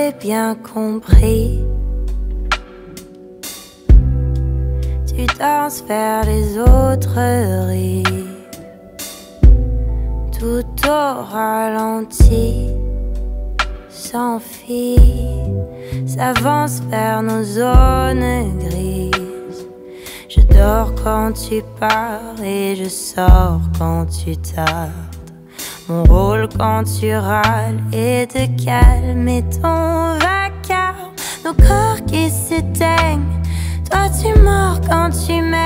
j'ai bien compris. Tu danses vers les autres rires, tout au ralenti, s'enfuit, s'avance vers nos zones grises. Je dors quand tu pars et je sors quand tu tardes. Mon rôle quand tu râles est de calmer ton vacarme. Nos corps qui s'éteignent, toi tu mords quand tu m'aimes.